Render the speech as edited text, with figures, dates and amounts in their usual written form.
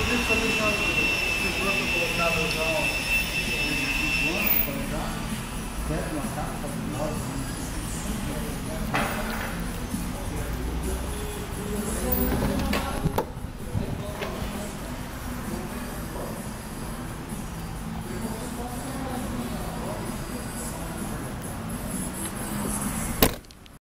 deixa eu deixar segurança colocada já há 25 anos para cá, perto de uma casa,